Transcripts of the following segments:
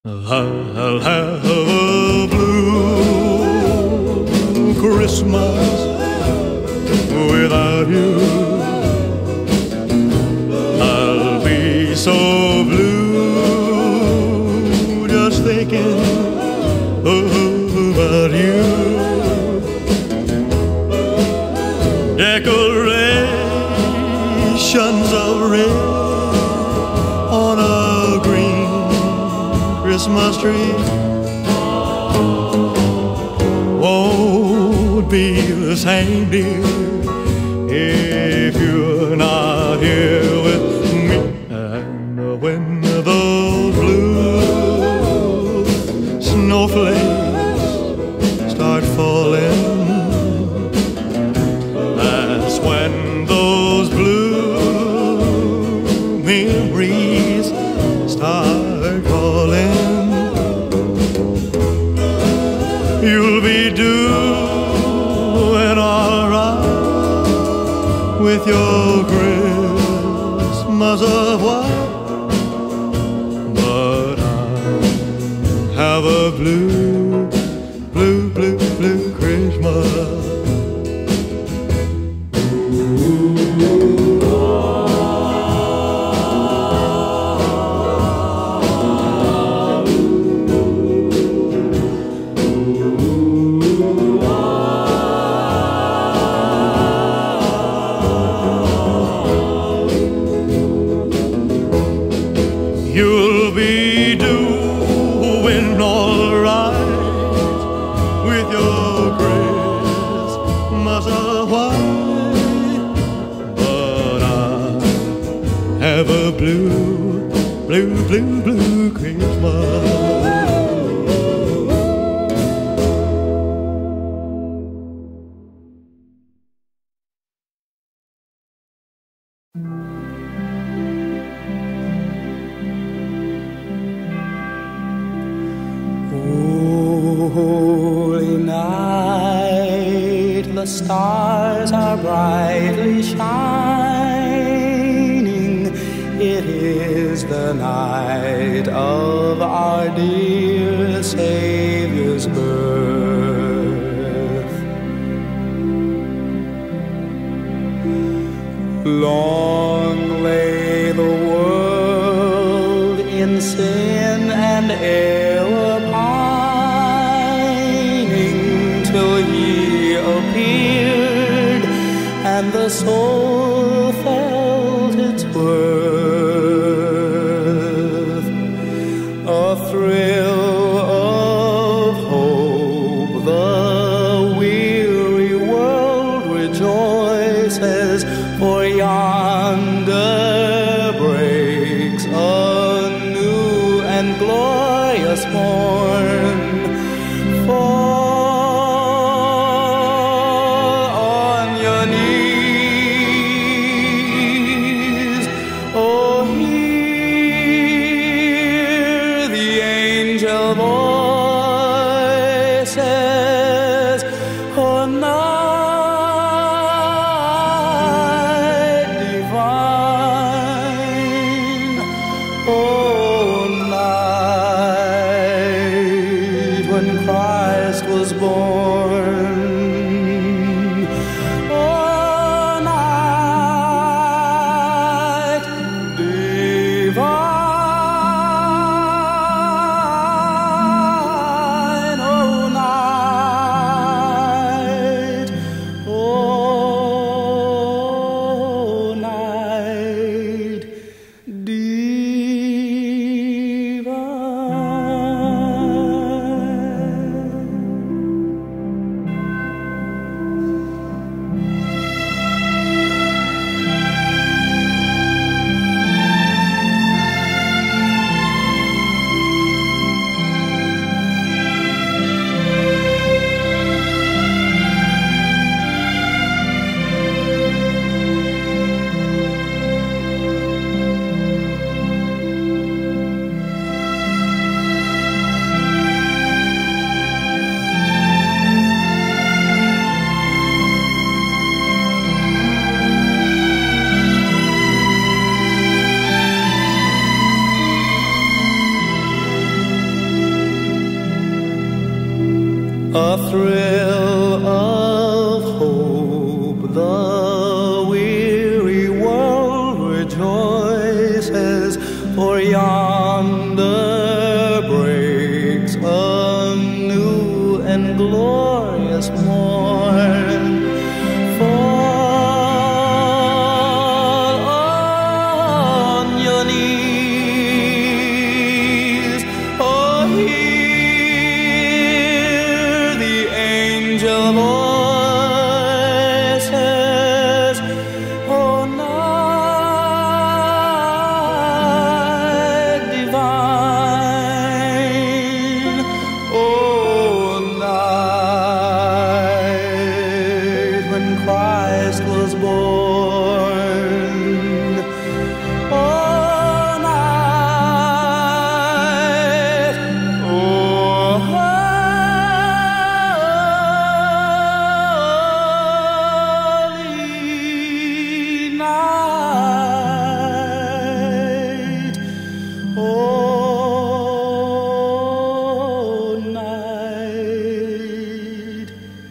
I'll have a blue Christmas without you. I'll be so blue just thinking about you. Decorations of red on a green Christmas tree won't be the same, dear, if you're not here with me. And when those blue snowflakes start falling, that's when those blue memories start calling. You'll be doing all right with your Christmas of white, but I have a blue, blue, blue, blue Christmas. You'll be doing all right with your Christmas of white, but I have a blue, blue, blue, blue Christmas. Holy night, the stars are brightly shining. It is the night of our dear Savior's birth. Long lay the world in sin and error pining, till he appeared and the soul felt its worth. A thrill of hope, the weary world rejoices, for yonder breaks a new and glorious morn. Fall on your knees, oh, hear the angel voices, oh, night divine, oh, night when Christ was born, oh, night divine. a thrill of hope. The weary world rejoices, for yonder breaks a new and glorious morn. Fall on your knees, oh, hear the angel voices, oh, night divine, oh, night when Christ was born, oh, night, oh, holy night, oh, night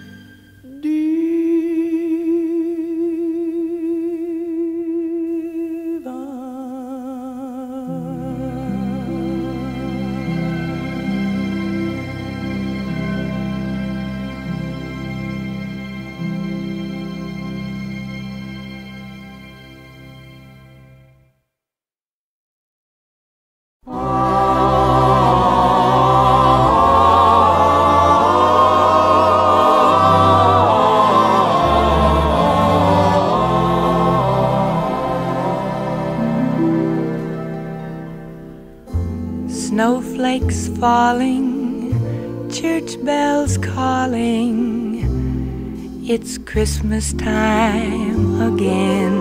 Snowflakes falling, church bells calling, it's Christmas time again.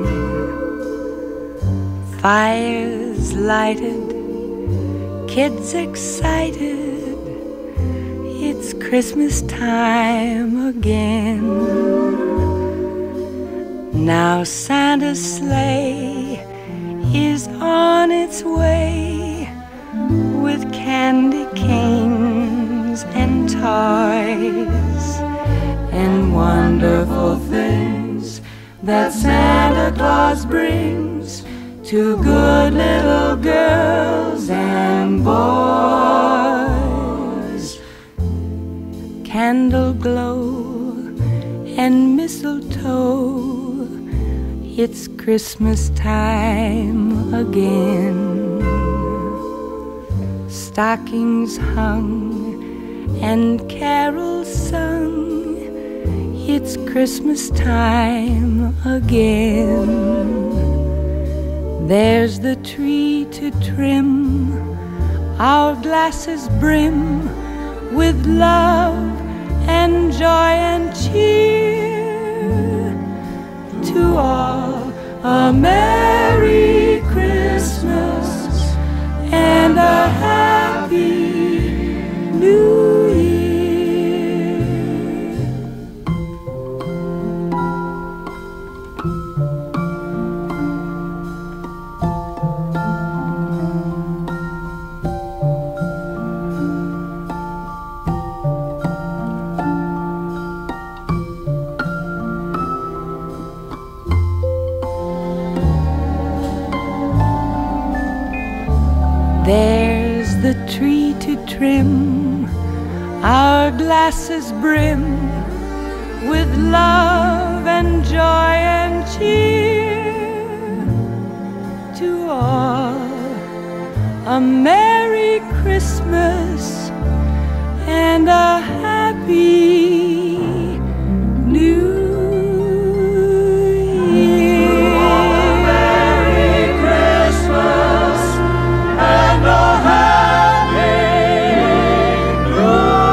Fires lighted, kids excited, it's Christmas time again. Now Santa's sleigh is on its way, with candy canes and toys and wonderful things that Santa Claus brings to good little girls and boys. Candle glow and mistletoe, it's Christmas time again. Stockings hung and carols sung, it's Christmas time again. There's the tree to trim, our glasses brim with love and joy and cheer. To all a Merry Christmas and a Happy New Year. There's the tree to trim, our glasses brim with love and joy and cheer. To all a Merry Christmas and a Happy New Year. Merry Christmas and a Happy New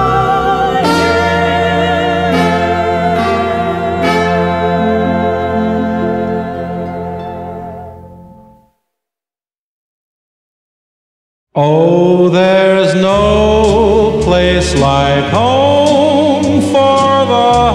Oh, there's no place like home for the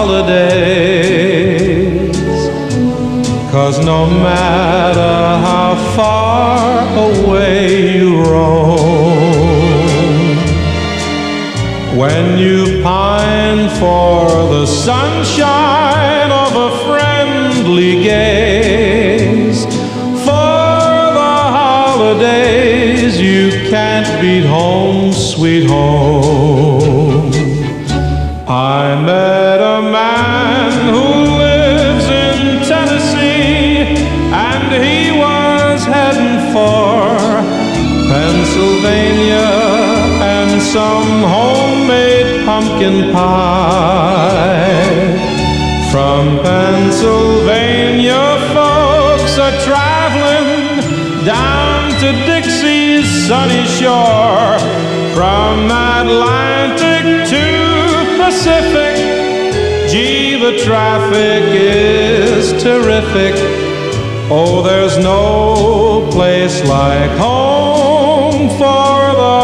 holidays, 'cause no matter how far away you roam, when you pine for the sunshine of a friendly gaze. For the holidays you can't beat home, sweet home. I met a man who lives in Tennessee, and he was heading for Pennsylvania and some homemade pumpkin pie. From Pennsylvania, folks are traveling down to Dixie's sunny shore. From Atlantic to Pacific, gee, the traffic is terrific. Oh, there's no place like home for the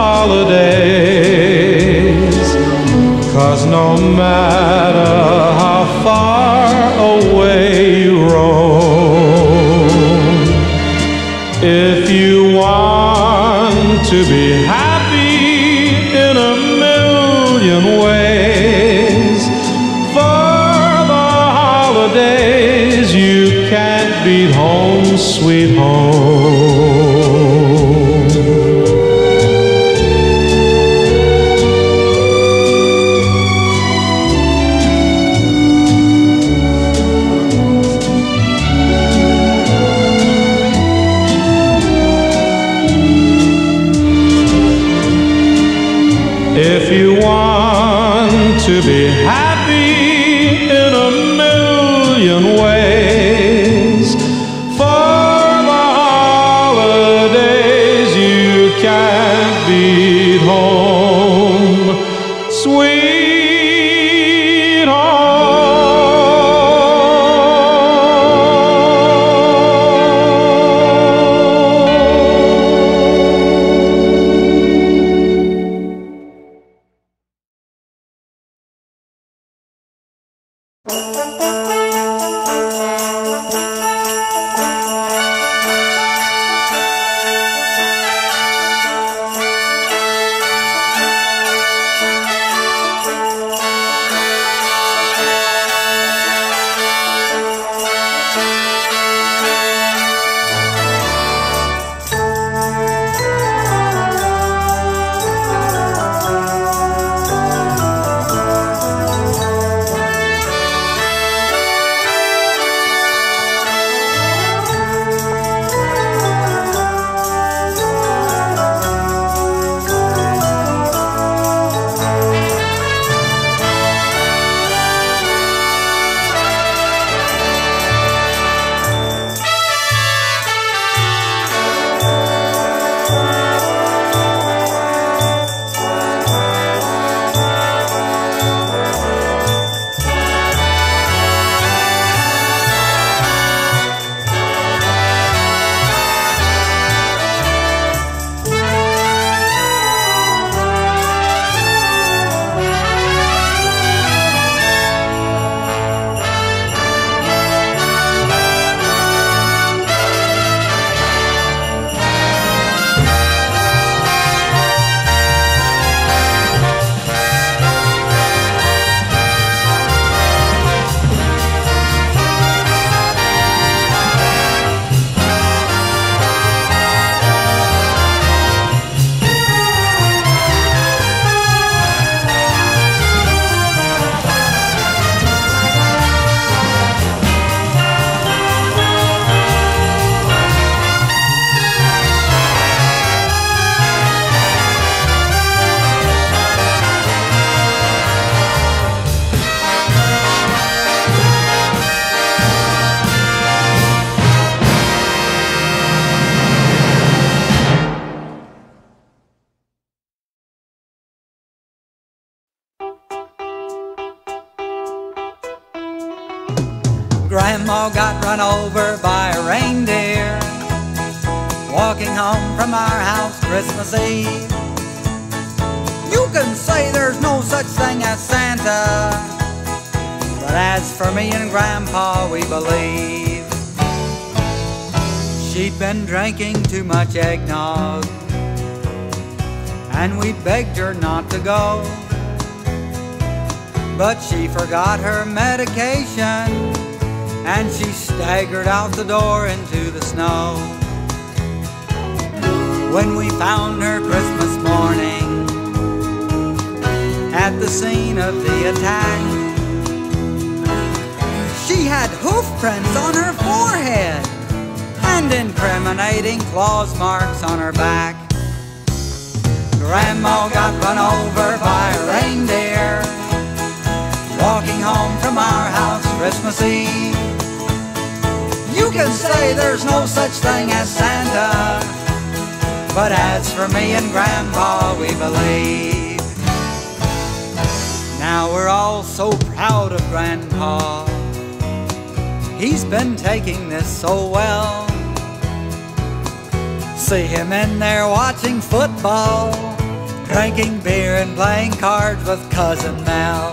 holidays. 'Cause no matter how far away you roam, if you want to be happy in a million ways, for the holidays you can't beat home, sweet home. If you want to be happy in a million ways, for the holidays you can't beat home, sweet home. Grandma got run over by a reindeer walking home from our house Christmas Eve. You can say there's no such thing as Santa, but as for me and Grandpa, we believe. She'd been drinking too much eggnog, and we begged her not to go. but she forgot her medication, and she staggered out the door into the snow. When we found her Christmas morning at the scene of the attack, she had hoof prints on her forehead and incriminating claws marks on her back. Grandma got run over by a reindeer walking home from our house Christmas Eve. You can say there's no such thing as Santa, but as for me and Grandpa, we believe. Now we're all so proud of Grandpa. He's been taking this so well. See him in there watching football, drinking beer and playing cards with Cousin Mel.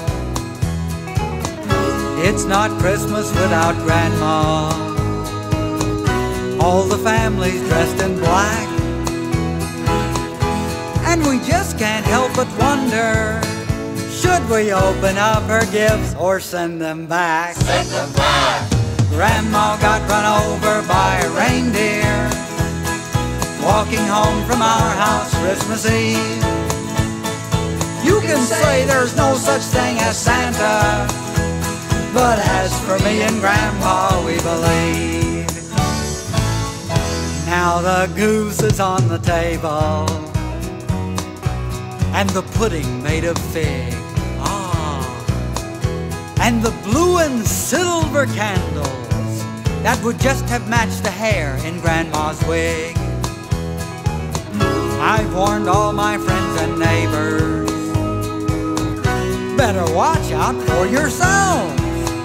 It's not Christmas without Grandma. All the family's dressed in black, and we just can't help but wonder, should we open up her gifts or send them back? Send them back. Grandma got run over by a reindeer walking home from our house Christmas Eve. You can say there's no such thing as Santa, but as for me and Grandpa, we believe. Now the goose is on the table, and the pudding made of fig. And the blue and silver candles that would just have matched the hair in Grandma's wig. I've warned all my friends and neighbors, better watch out for yourselves.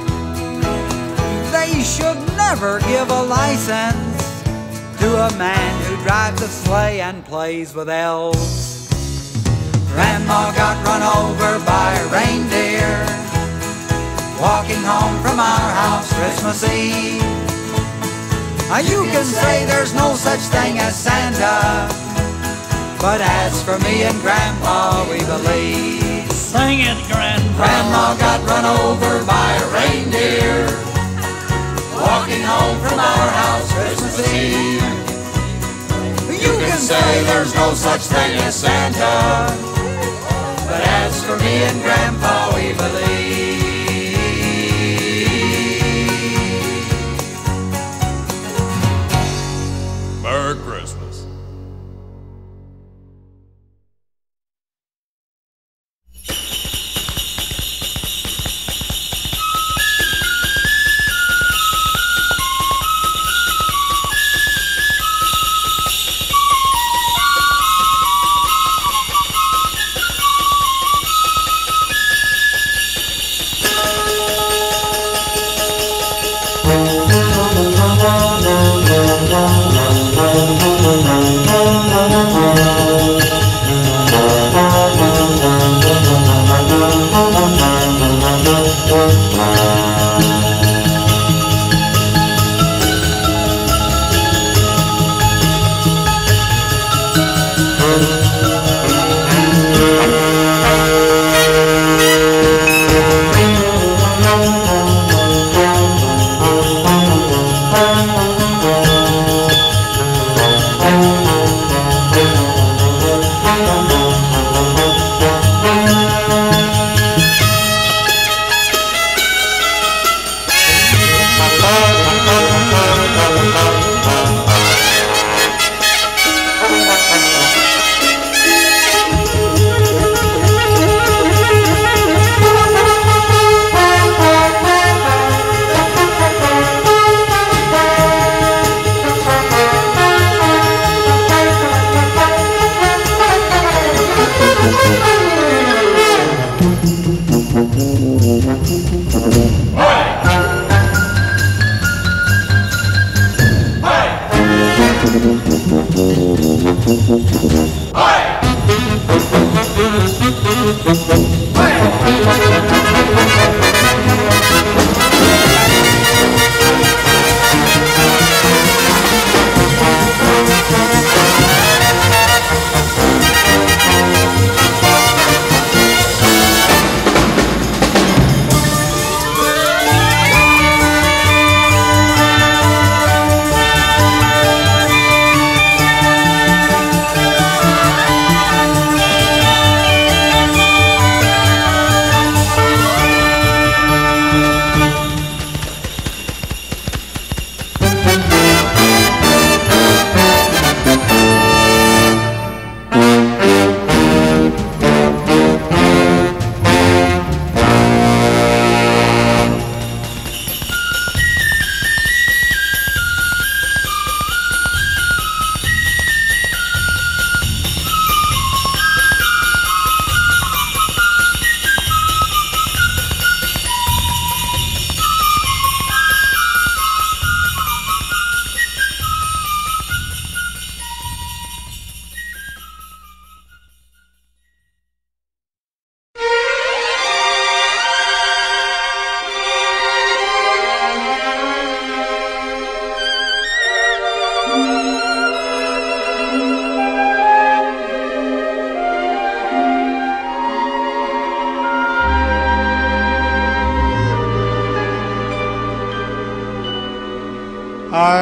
They should never give a license to a man who drives a sleigh and plays with elves. Grandma got run over by a reindeer walking home from our house Christmas Eve. You can say there's no such thing as Santa, but as for me and Grandpa, we believe. Sing it, Grandpa. Grandma got run over by a reindeer walking home from our house Christmas Eve. You can say there's no such thing as Santa, but as for me and Grandpa, we believe. Merry Christmas.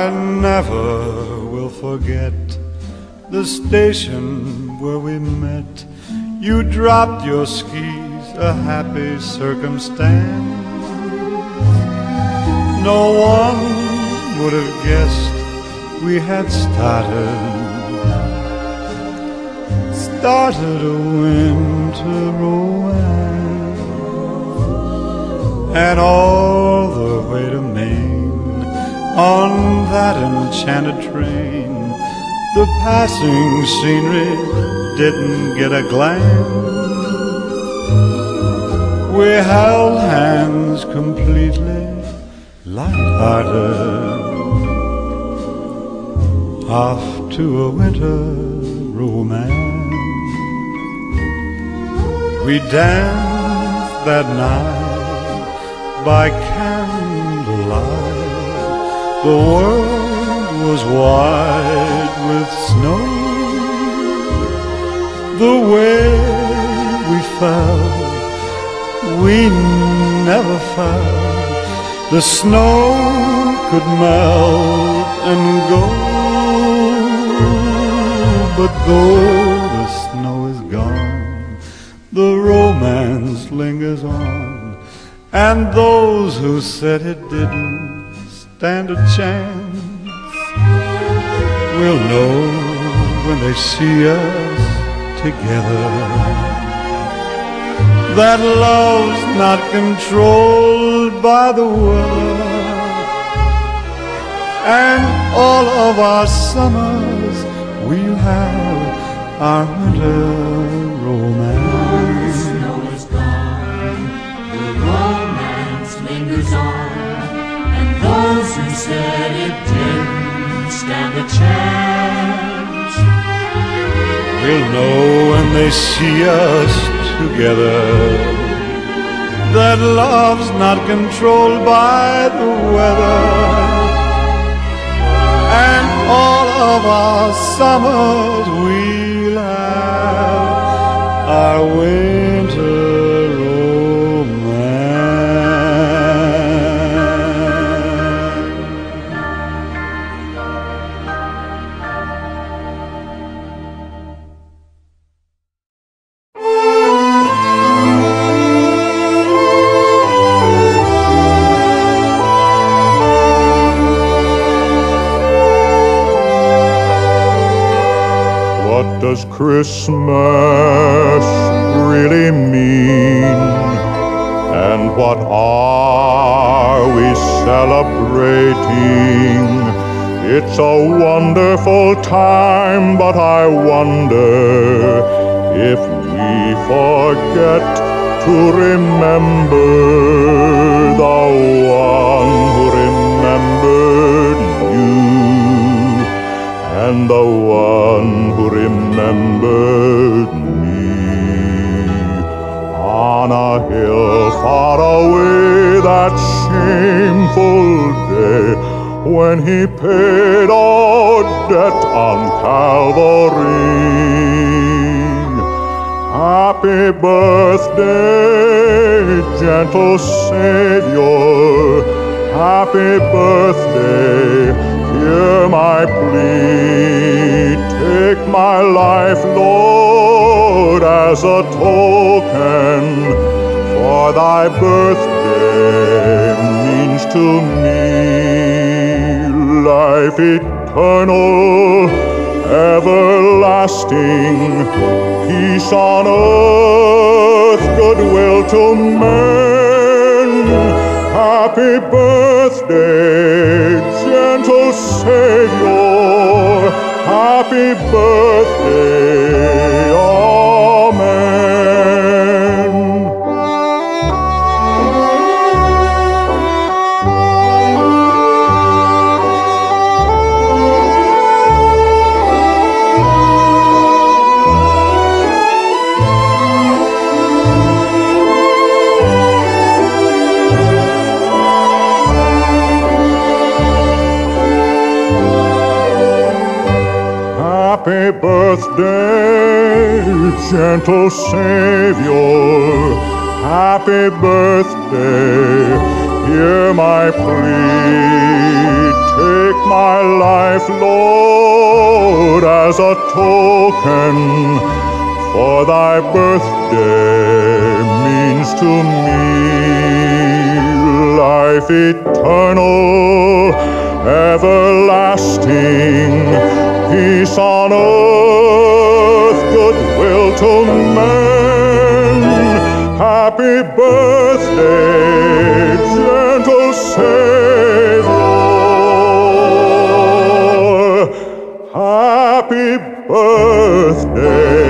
I never will forget the station where we met. You dropped your skis, a happy circumstance. No one would have guessed we had started a winter romance. And all the way to Maine, on that enchanted train, the passing scenery didn't get a glance. We held hands completely light-hearted, off to a winter romance. We danced that night by candlelight. The world was white with snow. The way we fell, we never felt. The snow could melt and go, but though the snow is gone, the romance lingers on. And those who said it didn't stand a chance will know when they see us together that love's not controlled by the weather. And all of our summers we'll have our winter romance. The snow is gone, the romance lingers on, and those who said it didn't stand a chance will know when they see us together that love's not controlled by the weather. And all of our summers we'll have our winter What does Christmas really mean? And what are we celebrating? It's a wonderful time, but I wonder if we forget to remember the one who remembered you, and the one who remembered me. On a hill far away that shameful day, when he paid our debt on Calvary. Happy birthday, gentle Savior, happy birthday. Hear my plea, take my life, Lord, as a token, for thy birthday means to me life eternal, everlasting, peace on earth, goodwill to men. Happy birthday, gentle Savior, happy birthday, amen. Happy birthday, gentle Savior, happy birthday. hear my plea. Take my life, Lord, as a token, for thy birthday means to me life eternal, everlasting, peace on earth, goodwill to men. Happy birthday, gentle Savior. Happy birthday.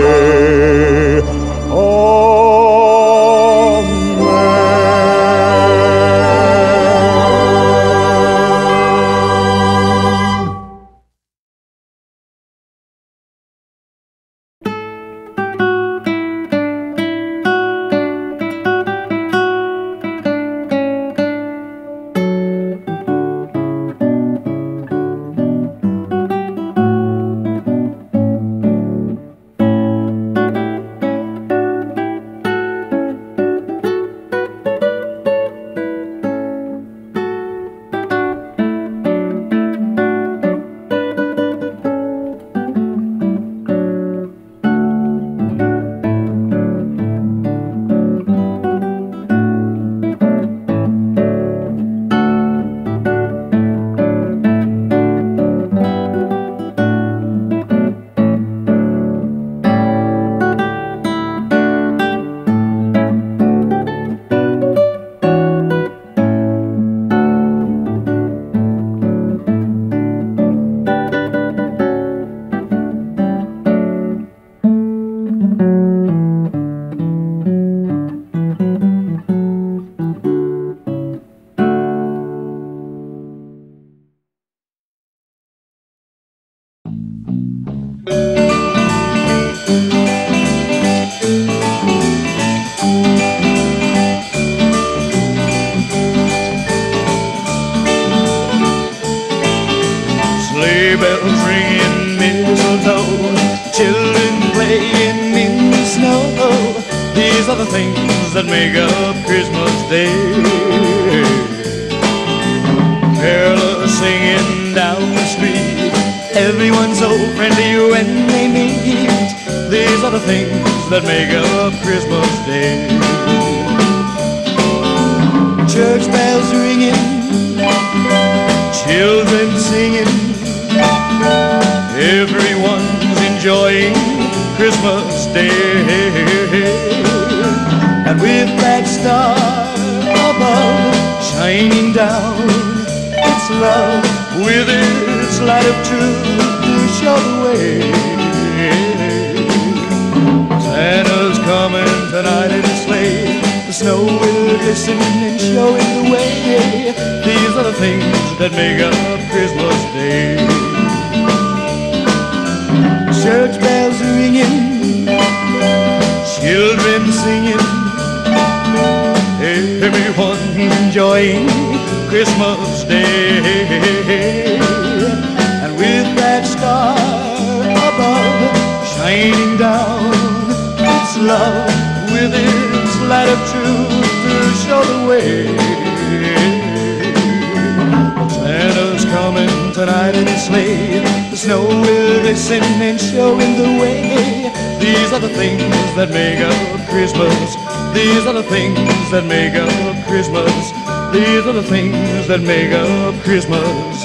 That make up Christmas. These are the things that make up Christmas.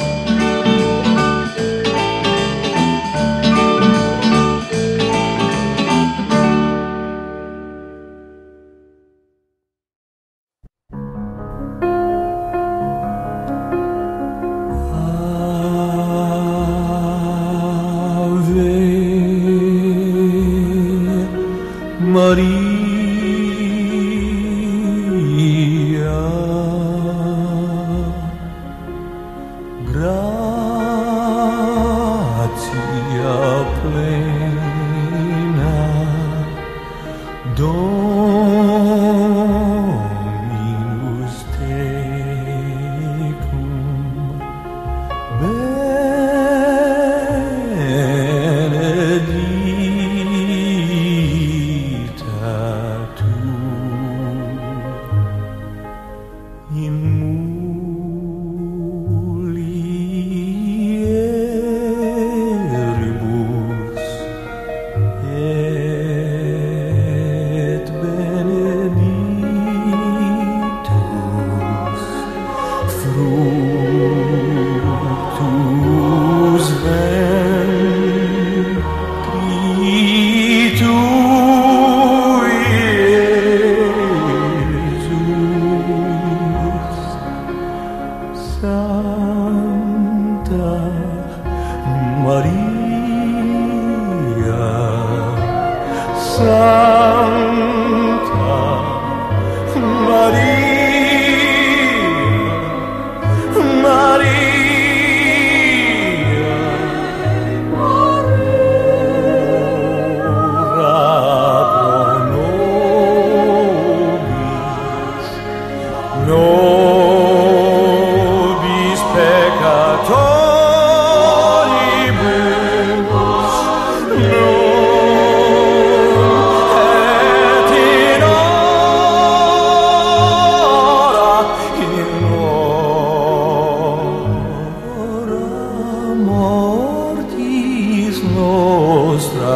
In Santa Nobis peccatoribus, et in hora mortis nostra.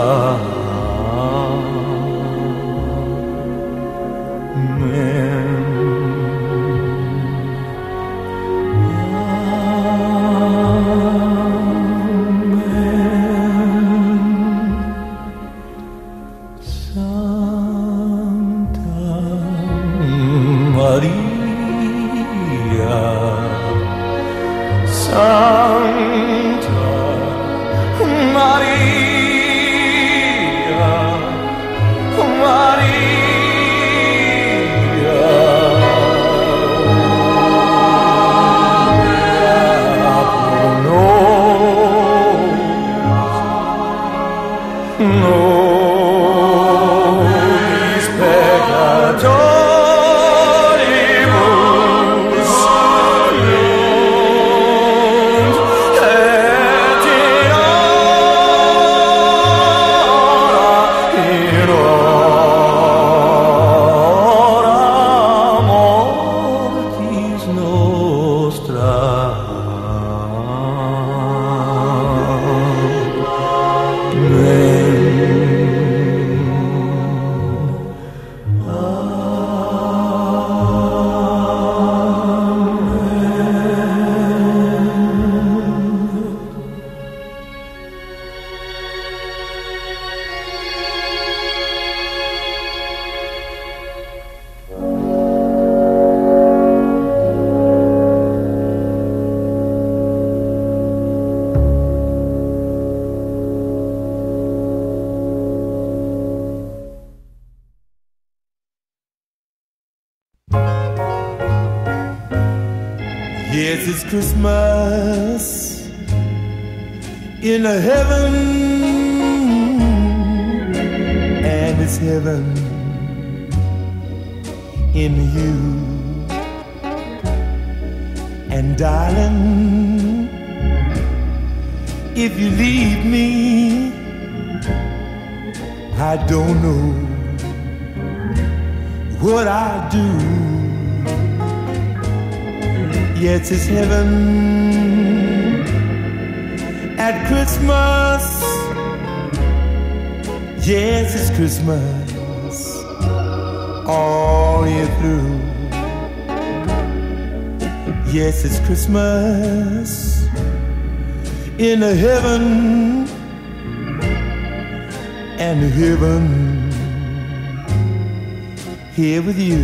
Nobis peccatoribus, et in hora mortis nostra. Yes, it's Christmas in a heaven, and it's heaven in you. And darling, if you leave me, I don't know what I'd do. Yes, it's heaven at Christmas. Yes, it's Christmas all year through. Yes, it's Christmas in a heaven, and heaven here with you.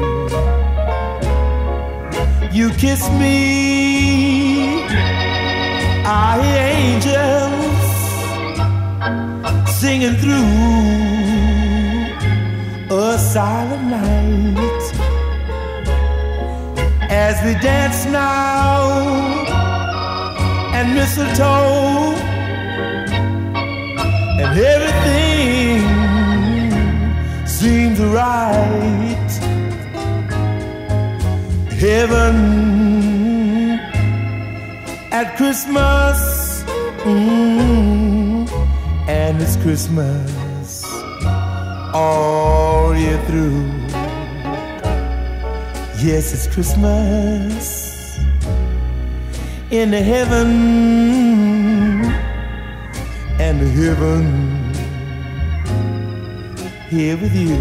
You kiss me, I hear angels singing through a silent night. As we dance now, and mistletoe, and everything seems right. Heaven at Christmas, and it's Christmas all year through. Yes, it's Christmas in the heaven, and the heaven here with you.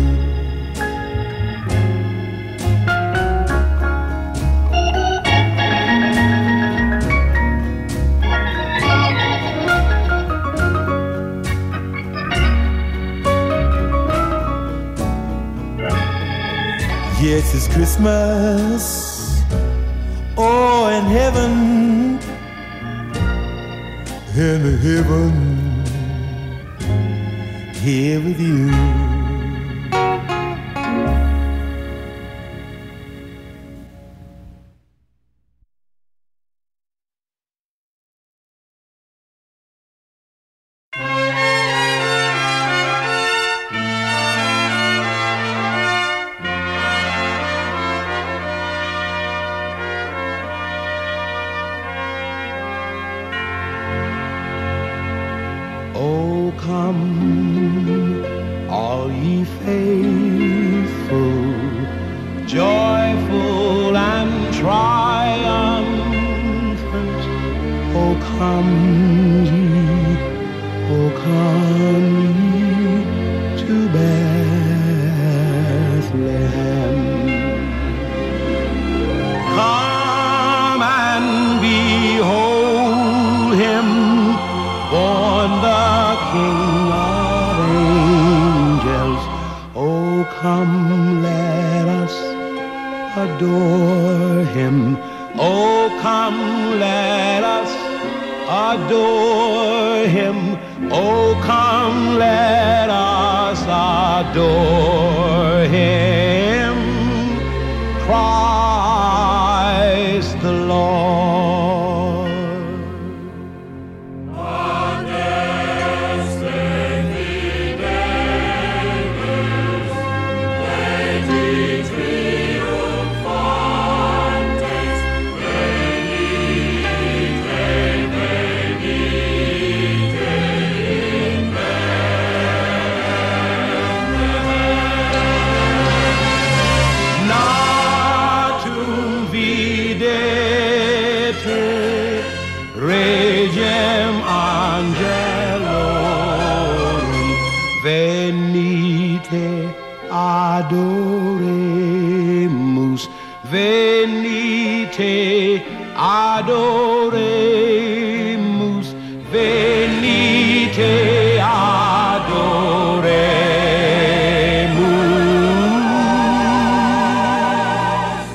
Yes, it's Christmas, oh, in heaven, in heaven, here with you. all ye faithful, joyful and triumphant. Oh come ye to Bethlehem. Come and behold him, born the King of angels. Oh come, let us adore him. Oh come, let us adore him. Oh come, let us adore him. Christ the Lord. Regem angelorum venite adoremus, venite adoremus, venite adoremus.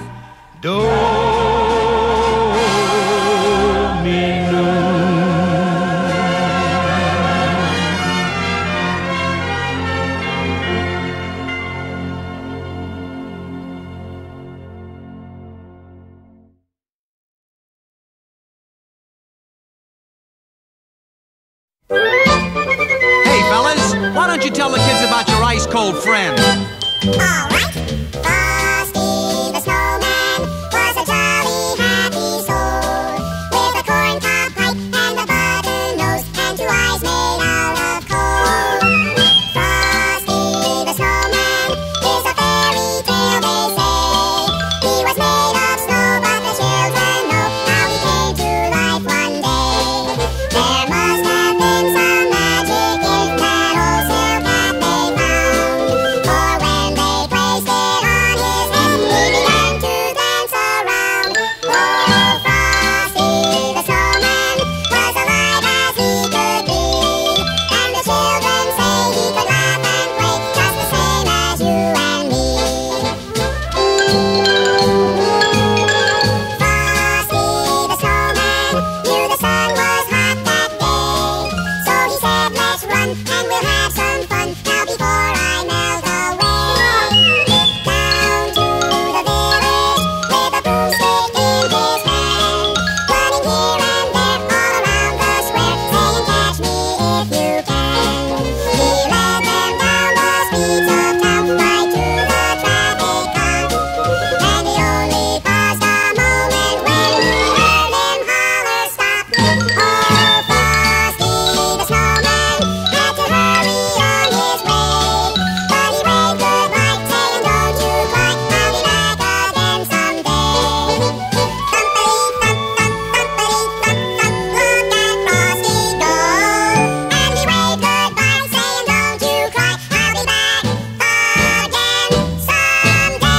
Hey, fellas, why don't you tell the kids about your ice-cold friend? All right. Frosty the Snowman was a jolly, happy soul with a corncob pipe and a button nose and two eyes made out of coal. Frosty the Snowman is a fairy tale, they say. He was made of snow, but the children know how he came to life one day. There must have been some magic in that old silk hat they found, for when they placed it on his head, he began to dance around. Oh, Frosty the Snowman was alive as he could be, and the children say he could laugh and play just the same as you and me. Frosty the Snowman knew the sun was hot that day, so he said, let's run and we'll have some fun now before I melt away. Down to the village with a broomstick in his hand, running here and there all around the square, saying, catch me if you can. He led them down the streets of town, right to the traffic calm, and he only paused a moment when he heard him holler, stop. Oh, Frosty the Snowman had to hurry on his way, but he waved goodbye, saying, don't you cry, I'll be back again someday. Thumpity-thump, thump, thumpity-thump, thump, look at Frosty go, and he waved goodbye, saying, don't you cry, I'll be back again someday.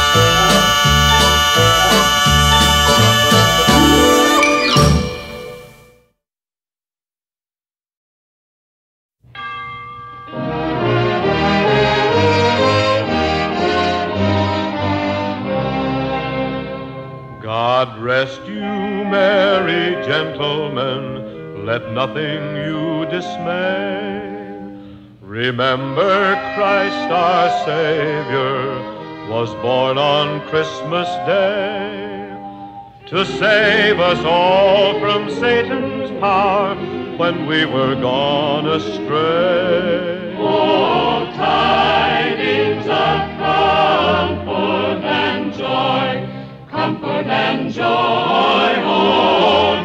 God rest you, merry gentlemen, let nothing you dismay. Remember Christ our Savior was born on Christmas Day to save us all from Satan's power when we were gone astray. Oh, tidings of comfort and joy, comfort and joy, oh,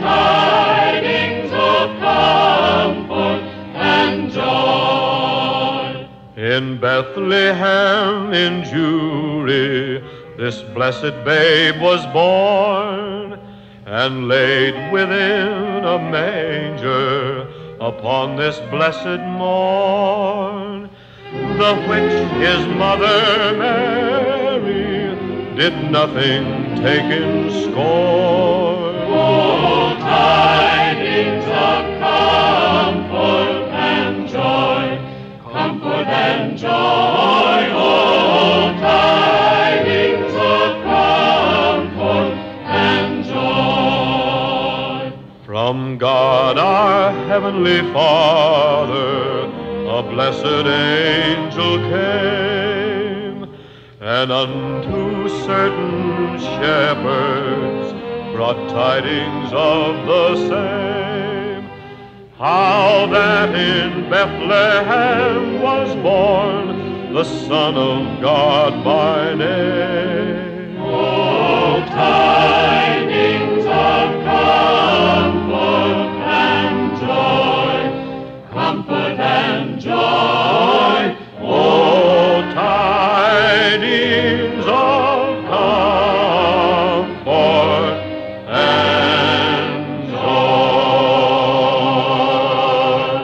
tidings of comfort and joy. In Bethlehem in Jewry, this blessed babe was born, and laid within a manger upon this blessed morn. The which his mother Mary did nothing take in scorn. Oh, tidings of comfort and joy, comfort and joy. Oh, tidings of comfort and joy. From God our heavenly Father, a blessed angel came, and unto certain shepherds brought tidings of the same, how that in Bethlehem was born the Son of God by name. Oh, tidings of comfort and joy, comfort and joy. Oh, tidings of comfort and joy.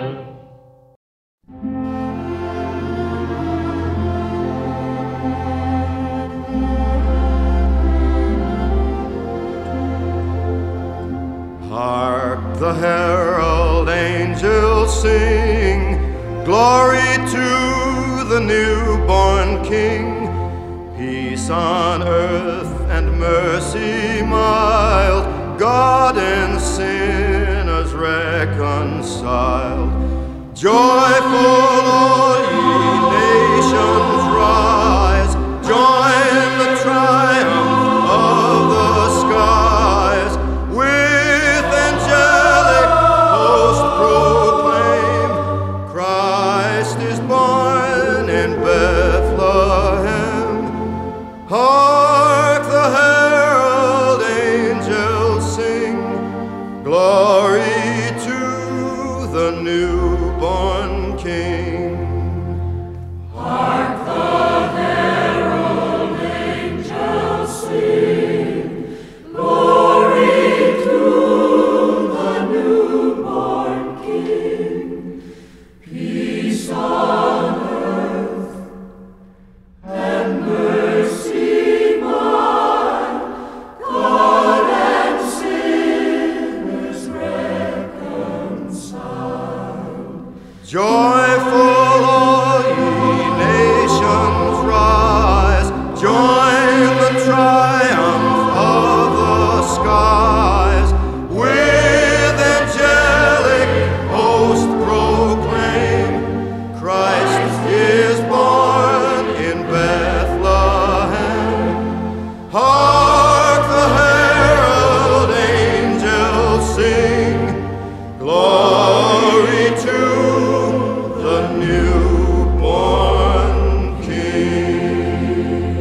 Hark the herald angels sing, glory to the newborn King. Peace on earth and mercy mild, God and sinners reconciled. Joyful all ye nations rise, join the triumph of the skies. With angelic host proclaim, Christ is born in Bethlehem. Hark the herald angels sing, glory to the newborn King. Hark the herald angels sing, glory to the newborn King. Peace on earth and mercy mild, God and sinners reconciled. Joyful all ye nations rise, join the triumph of the skies. With angelic host proclaim, Christ is born in Bethlehem. Hark the herald angels sing, glory to the newborn King.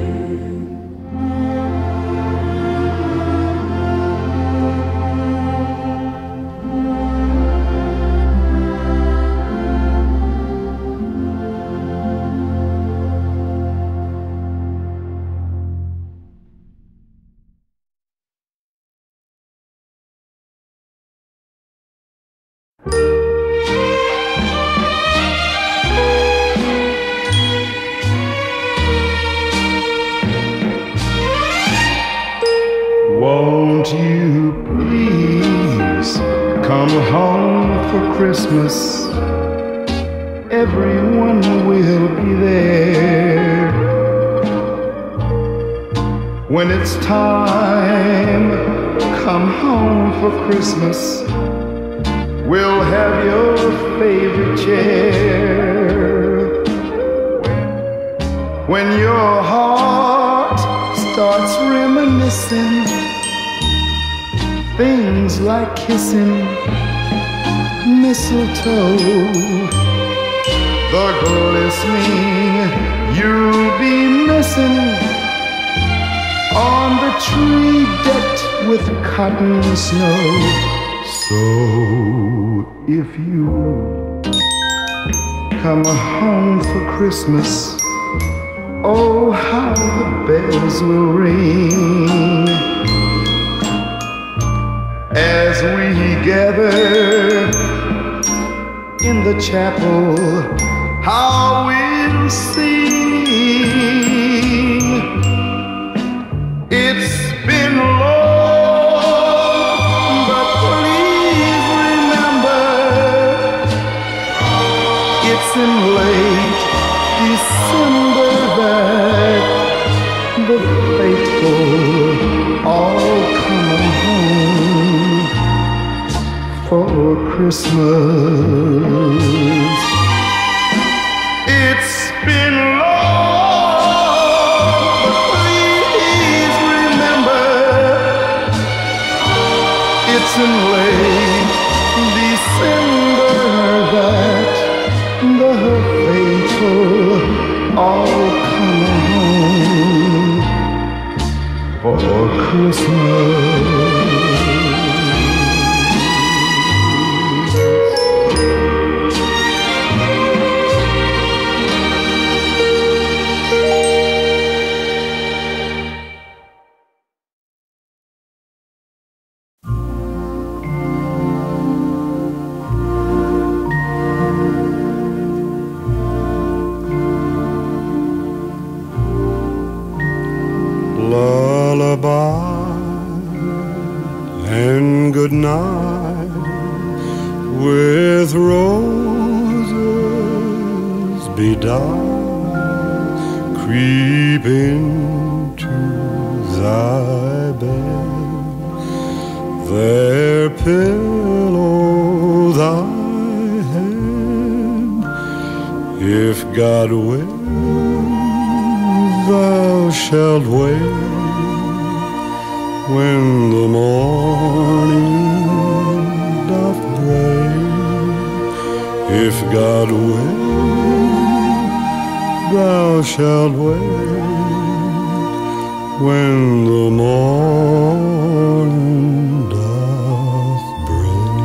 Won't you please come home for Christmas? Everyone will be there. When it's time, come home for Christmas. We'll have your favorite chair. When your heart starts reminiscing things like kissing mistletoe, the glistening you'll be missing on the tree decked with cotton snow. So if you come home for Christmas, oh, how the bells will ring as we gather in the chapel. How we'll sing. It's been long, but please remember, it's in late December that the faithful all come home for Christmas. It's been long, but please remember, it's in late December that the faithful all come home for Christmas. Lullaby and good night with roses bedight, creep into thy bed, there pillow thy head. If God will, thou shalt wake when the morning doth break. If God will, thou shalt wake when the morning doth break.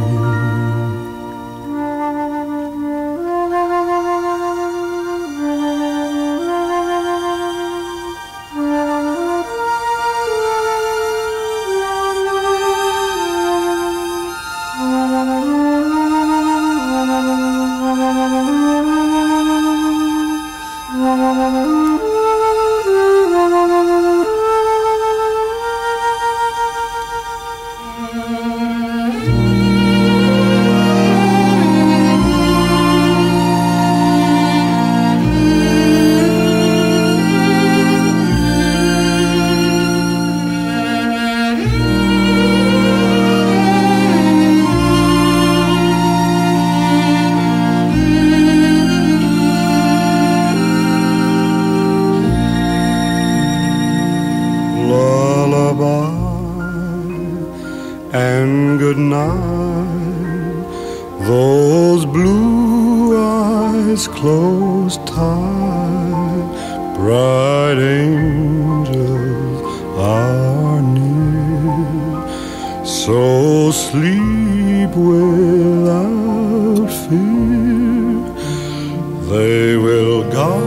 And good night, those blue eyes close tight, bright angels are near, so sleep without fear, they will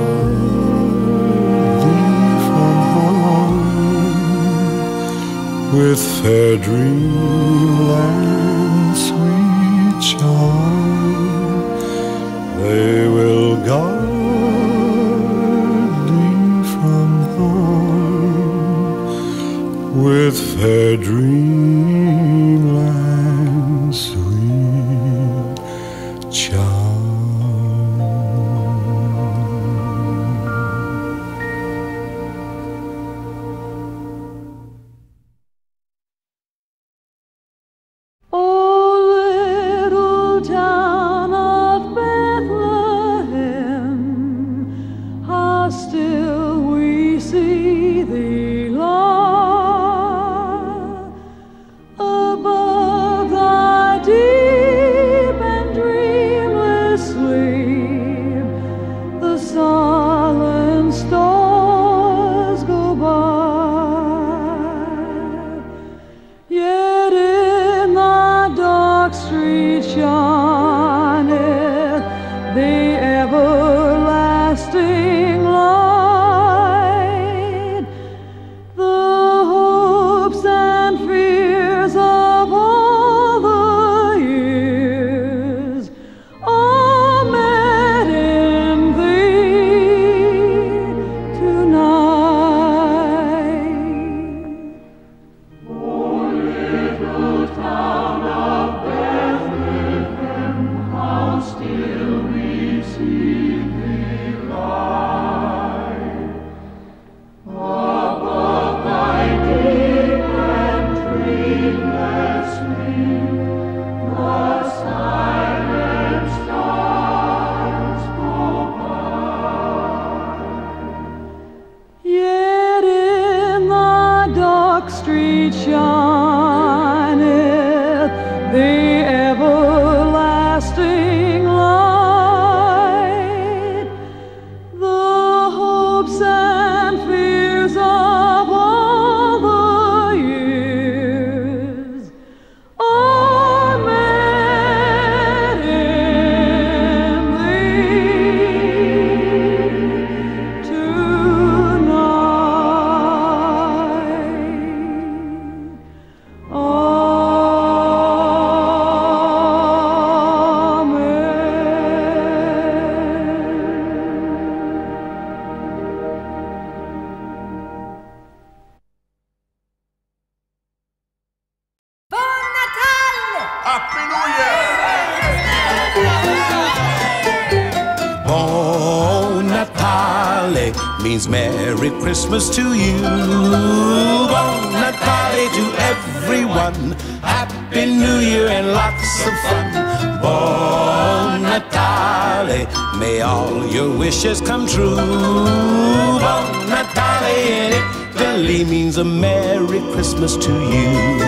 guard thee from harm with fair dreamland sweet charm. They will guard thee from harm with fair dreamland sweet charm. Oh, little town of Bethlehem, street shineth the everlasting light. The hopes and fears of all the years are met in thee tonight. Bon Natale means Merry Christmas to you. Bon Natale to everyone. Happy New Year and lots of fun. Bon Natale, may all your wishes come true. Bon Natale in Italy means a Merry Christmas to you.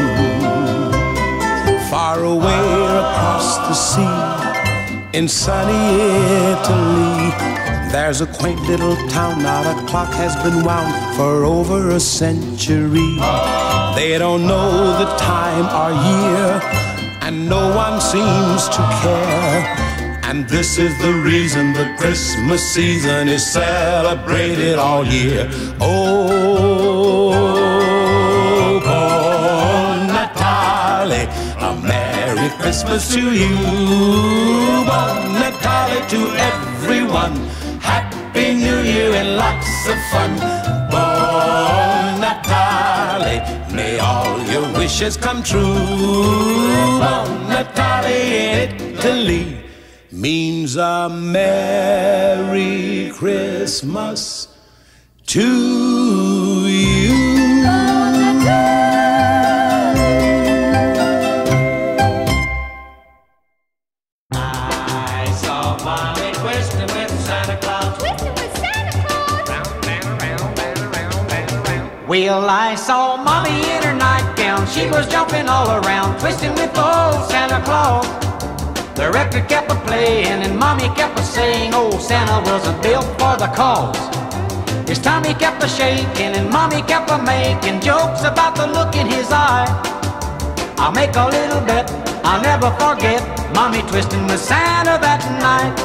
Far away across the sea, in sunny Italy, there's a quaint little town. Now the clock has been wound for over a century. They don't know the time or year, and no one seems to care. And this is the reason the Christmas season is celebrated all year. Oh, Bon Natale, a Merry Christmas to you. Bon Natale to everyone. Happy New Year and lots of fun. Bon Natale, may all your wishes come true. Bon Natale in Italy means a Merry Christmas to you. Well, I saw Mommy in her nightgown. She was jumping all around, twisting with old Santa Claus. The record kept a-playing and Mommy kept a-saying, oh, Santa wasn't built for the cause. His tummy kept a-shaking and Mommy kept a-making jokes about the look in his eye. I'll make a little bet, I'll never forget Mommy twisting with Santa that night.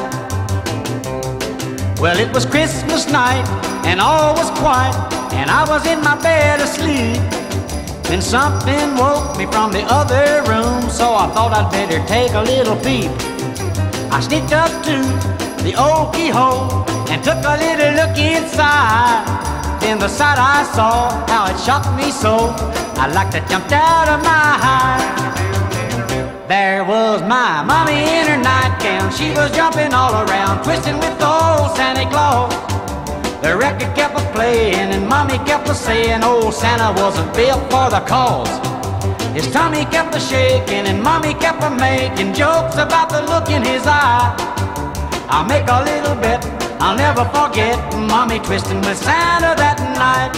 Well, it was Christmas night and all was quiet, and I was in my bed asleep. Then something woke me from the other room, so I thought I'd better take a little peep. I sneaked up to the old keyhole and took a little look inside. Then the sight I saw, how it shocked me so, I like to jumped out of my hide. There was my Mommy in her nightgown. She was jumping all around, twisting with old Santa Claus. The record kept a-playing and Mommy kept a-saying, oh, Santa wasn't built for the cause. His tummy kept a-shaking and Mommy kept a-making jokes about the look in his eye. I'll make a little bet, I'll never forget Mommy twisting with Santa that night.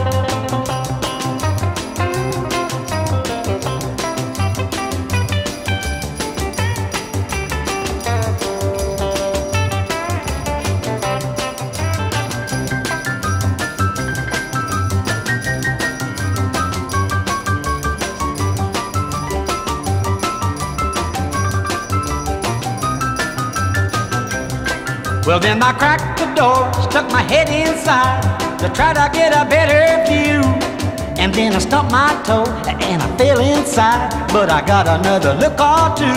Well, then I cracked the door, stuck my head inside to try to get a better view. And then I stumped my toe and I fell inside, but I got another look or two.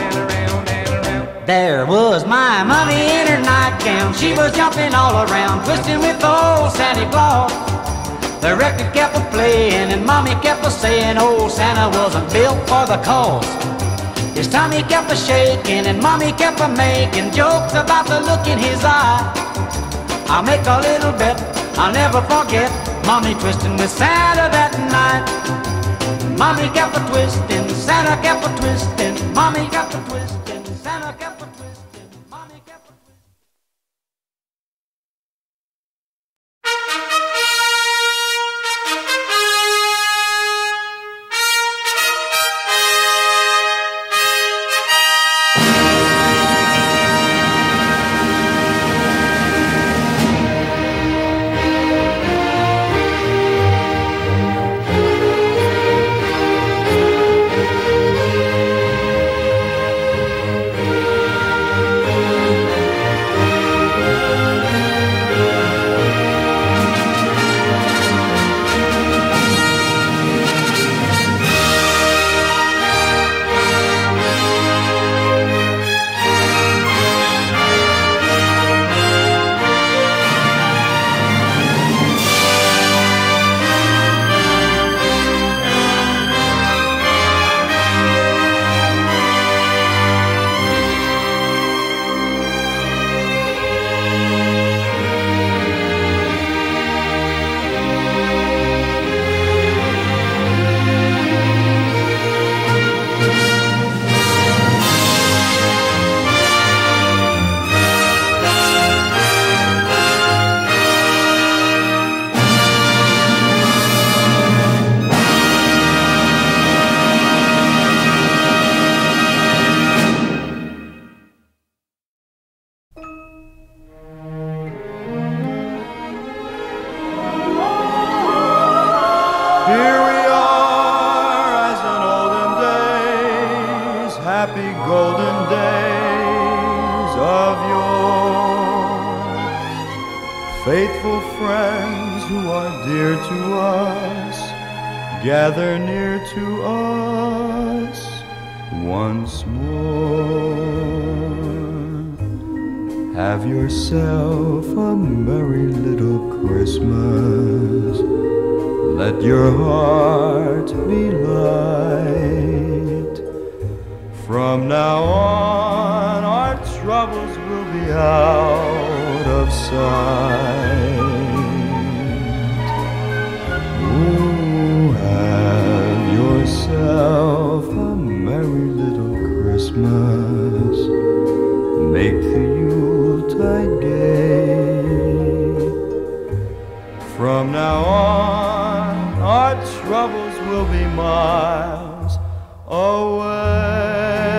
There was my Mommy in her nightgown. She was jumping all around, twisting with old Santa Claus. The record kept a-playing and Mommy kept a-saying, oh, Santa wasn't built for the cause. His tummy kept a-shaking and Mommy kept a-making jokes about the look in his eye. I'll make a little bet, I'll never forget Mommy twisting with Santa that night. Mommy kept a-twisting, Santa kept a-twisting, Mommy kept a-twisting, Santa kept a-twisting, Mommy kept a-twisting. friends who are dear to us, gather near to us once more. Have yourself a merry little Christmas. Let your heart be light. From now on, our troubles will be out of sight. Oh, have yourself a merry little Christmas. Make the Yuletide gay. From now on, our troubles will be miles away.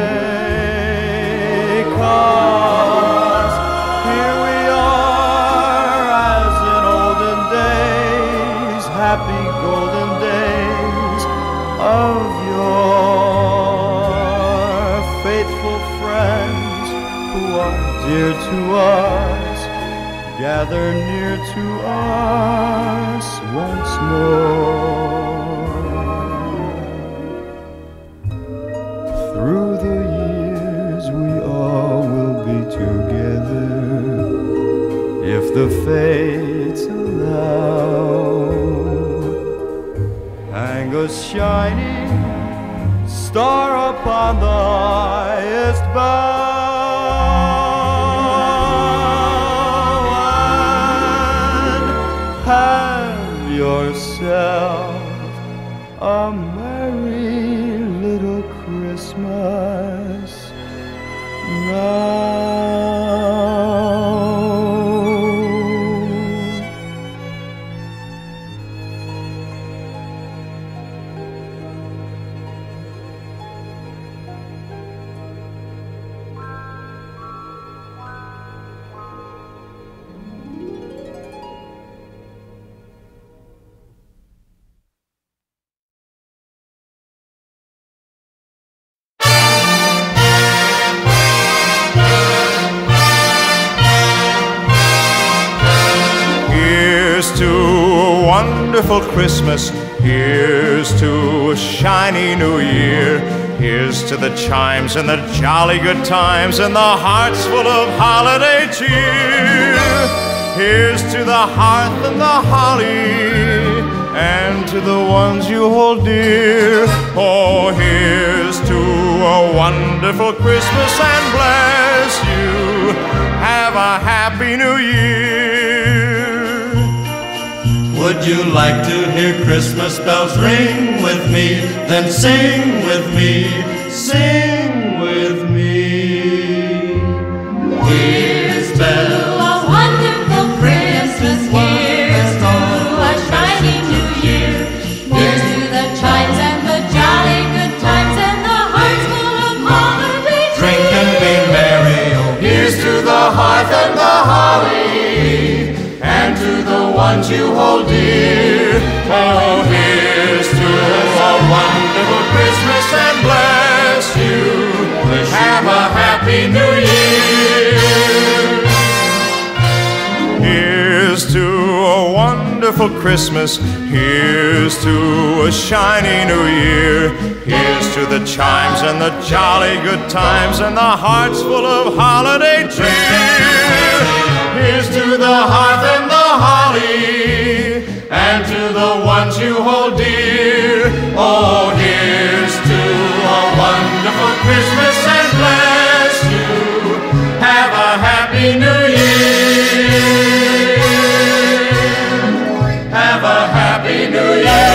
'Cause here we are as in olden days, happy golden days of your faithful friends who are dear to us, gather near to us once more. Through the years we all will be together, if the fates allow. Hang a shining star upon the highest bough, and have yourself a merry little Christmas now. To a wonderful Christmas, here's to a shiny new year. Here's to the chimes and the jolly good times and the hearts full of holiday cheer. Here's to the hearth and the holly, and to the ones you hold dear. Oh, here's to a wonderful Christmas, and bless you. Have a happy new year. Would you like to hear Christmas bells ring with me? Then sing with me, sing with me. Here's bells, a wonderful Christmas. Here's to a shiny new year. Here's to the chimes and the jolly good times and the hearts full of holiday cheer. Drink and be merry. Oh, Here's to the hearth and the holly, and to the ones you hold dear. Oh, here's to a wonderful Christmas, and bless you. Have a happy new year. Here's to a wonderful Christmas. Here's to a shiny new year. Here's to the chimes and the jolly good times and the hearts full of holiday cheer. Here's to the hearth and the holly, and to the ones you hold dear. Oh, here's to a wonderful Christmas, and bless you. Have a happy new year. Have a happy new year.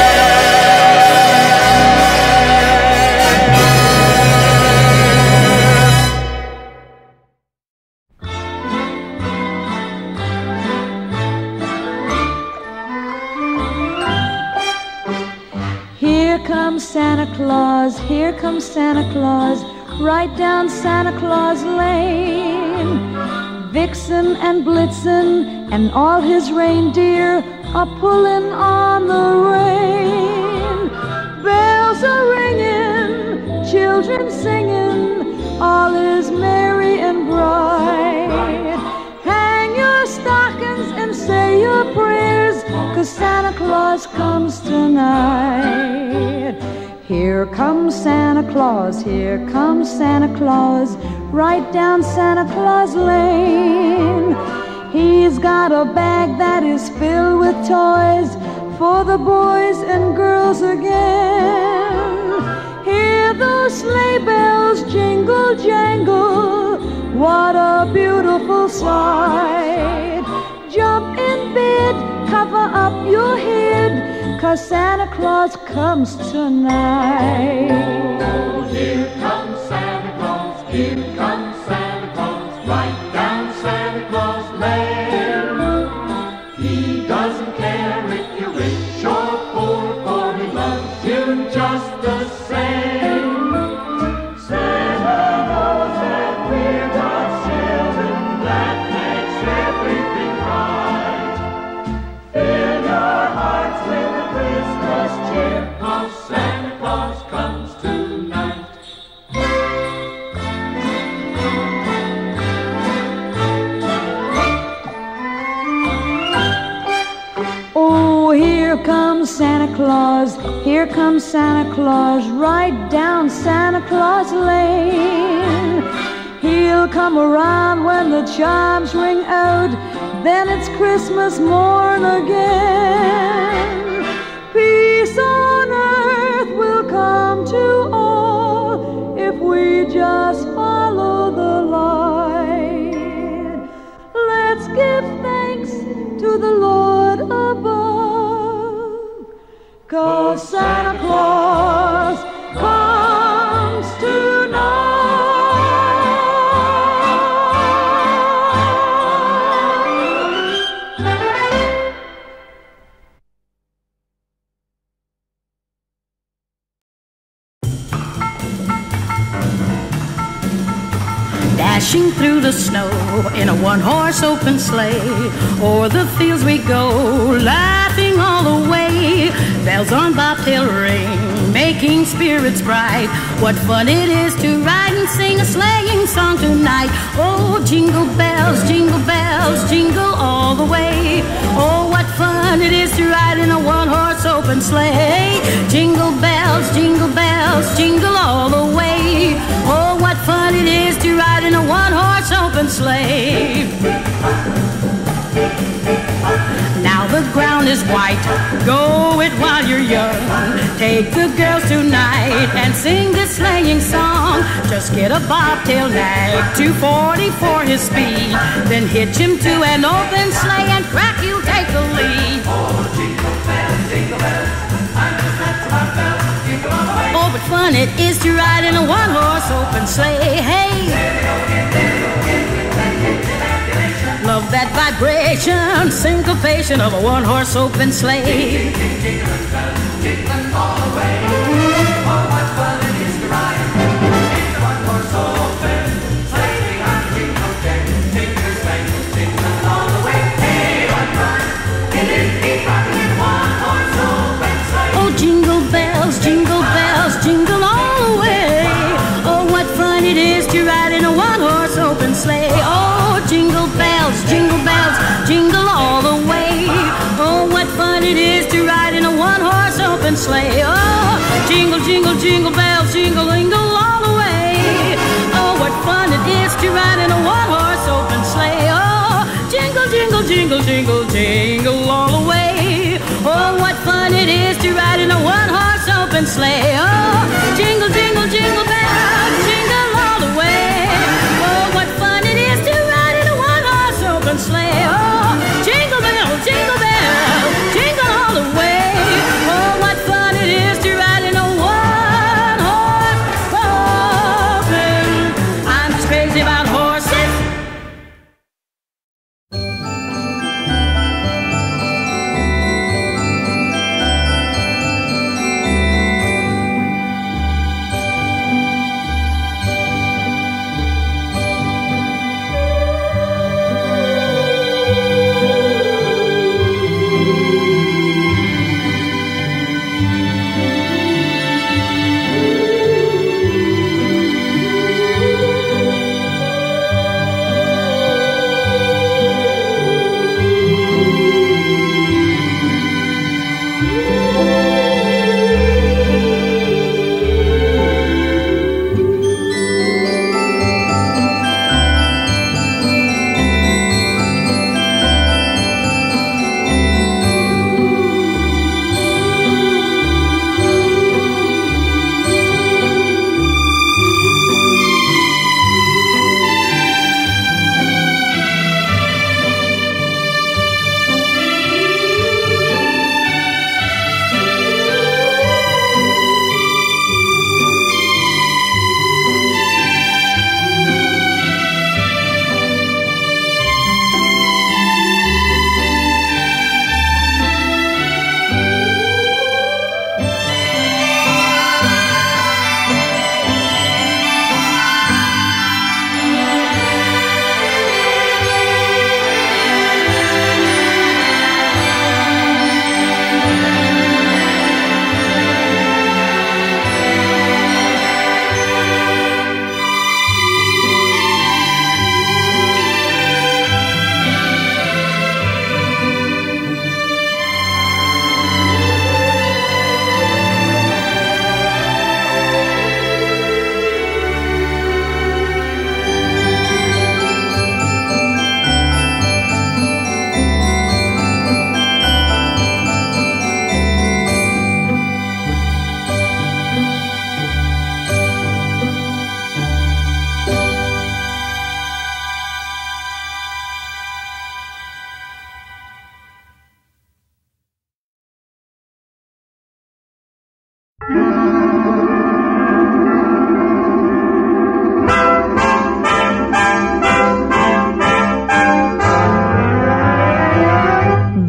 Here comes Santa Claus, here comes Santa Claus, right down Santa Claus Lane. Vixen and Blitzen and all his reindeer are pulling on the rein. Bells are ringing, children singing, all is merry and bright. Hang your stockings and say say your prayers, 'cause Santa Claus comes tonight. Here comes Santa Claus, here comes Santa Claus, right down Santa Claus Lane. He's got a bag that is filled with toys for the boys and girls again. Hear those sleigh bells jingle jangle, what a beautiful sight. Jump in bed, cover up your head, 'cause Santa Claus comes tonight. Oh, here comes Santa Claus, here comes Santa Claus, right down Santa Claus Lane. He doesn't care if you're rich or poor, for he loves you just the same. Santa knows that we're God's children, that makes everything right. Fill your hearts with a Christmas cheer, 'cause Santa Claus comes tonight. Oh, here comes Santa Claus, here comes Santa Claus, right down Santa Claus Lane. He'll come around when the chimes ring out, then it's Christmas morn again. Peace on earth will come to all if we just follow the light. Let's give thanks to the Lord above, 'cause Santa Claus comes tonight. Dashing through the snow in a one-horse open sleigh, o'er the fields we go, laughing all the way. Bells on bobtail ring, making spirits bright. What fun it is to ride and sing a sleighing song tonight. Oh, jingle bells, jingle all the way. Oh, what fun it is to ride in a one-horse open sleigh. Jingle bells, jingle all the way. Oh, what fun it is to ride in a one-horse open sleigh. Now the ground is white, go it while you're young. Take the girls tonight and sing this sleighing song. Just get a bobtail nag, 240 for his speed. Then hitch him to an open sleigh and crack, you'll take the lead. Oh, jingle bells, I'm just dancing my bells, jingle all the way. Oh, but fun it is to ride in a one-horse open sleigh. Hey! Love that vibration, syncopation of a one-horse open sleigh. Jingling all the way. Oh, what fun it is to ride in a one-horse open sleigh. Behind the jingle jack, jingling all the way. Hey, what fun it is to ride in a one-horse open sleigh. Oh, jingle bells, jingle all the way. Oh, what fun it is to ride in a one-horse open sleigh. Oh, jingle bells, jingle all the way. Oh, what fun it is to ride in a one-horse open sleigh. Oh, jingle, jingle bells, jingle all the way. Oh, what fun it is to ride in a one-horse open sleigh. Oh, jingle, jingle all the way. Oh, what fun it is to ride in a one-horse open sleigh. Oh, jingle bells, jingle all the way. Oh, what fun it is to ride in a one-horse open sleigh. Oh, jingle bells, jingle all the way. Oh, what fun it is to ride in a one-horse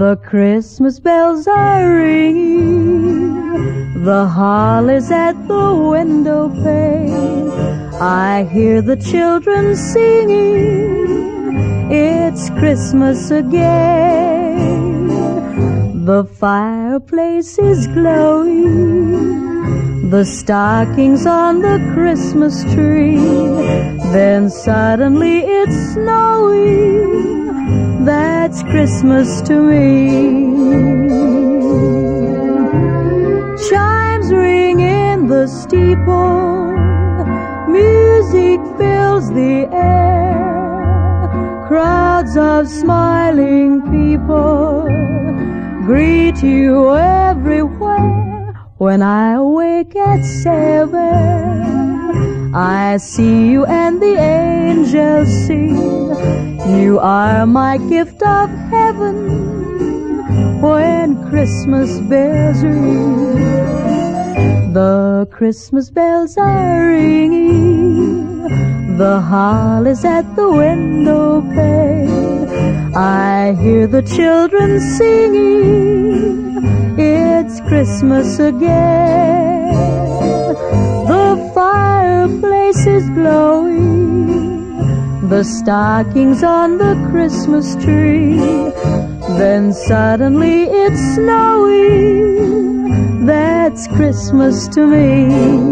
The Christmas bells are ringing, the holly's at the window pane. I hear the children singing, it's Christmas again. The fireplace is glowing, the stockings on the Christmas tree. Then suddenly it's snowing, that's Christmas to me. Chimes ring in the steeple, music fills the air. Crowds of smiling people greet you everywhere. When I awake at 7, I see you and the angels sing. You are my gift of heaven when Christmas bells ring. The Christmas bells are ringing, the holly's at the window pane. I hear the children singing, it's Christmas again. The fireplace is glowing, the stockings on the Christmas tree. Then suddenly it's snowing, that's Christmas to me.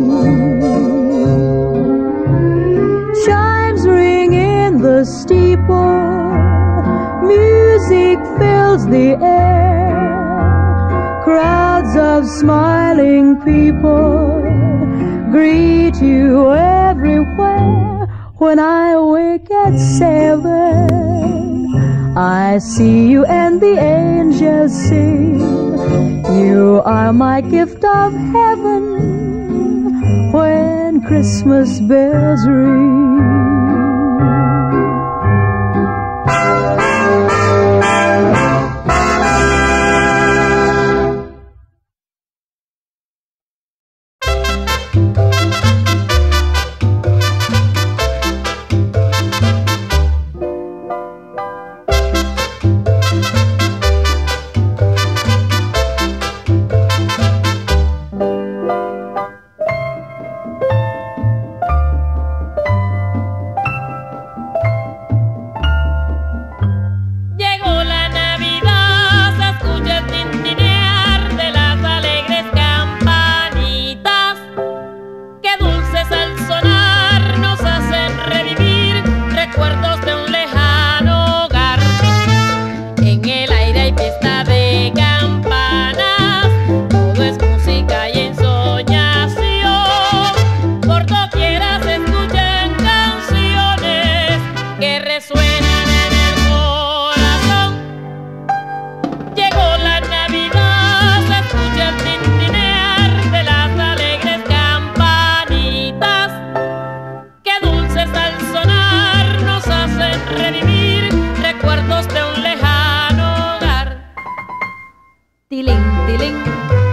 Chimes ring in the steeple, music fills the air. Crowds of smiling people greet you everywhere. When I awake at 7, I see you and the angels sing. You are my gift of heaven when Christmas bells ring. Tiling, tiling.